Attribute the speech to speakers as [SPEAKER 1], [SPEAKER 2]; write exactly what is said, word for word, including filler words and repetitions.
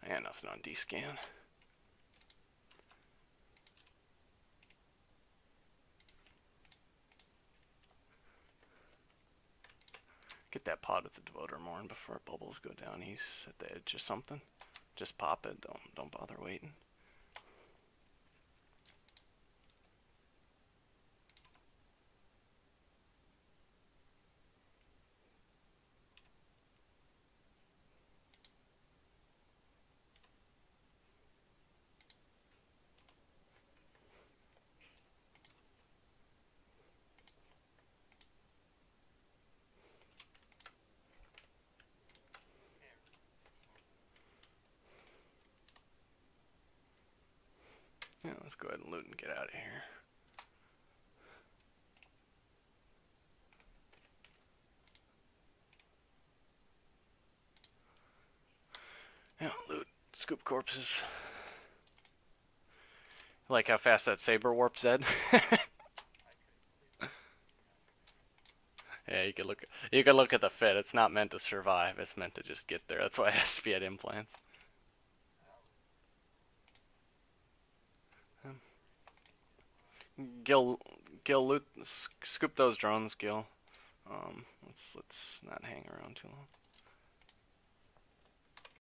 [SPEAKER 1] And nothing on D-scan. Get that pod with the devoter Morn before bubbles go down. He's at the edge of something. Just pop it. Don't don't bother waiting. Yeah, let's go ahead and loot and get out of here. Yeah, loot, scoop corpses. Like how fast that saber warps, Zed? Yeah, you could look. You could look at the fit. It's not meant to survive. It's meant to just get there. That's why it has to be at implants. Gil, Gil, loot, scoop those drones, Gil. Um, let's let's not hang around too long.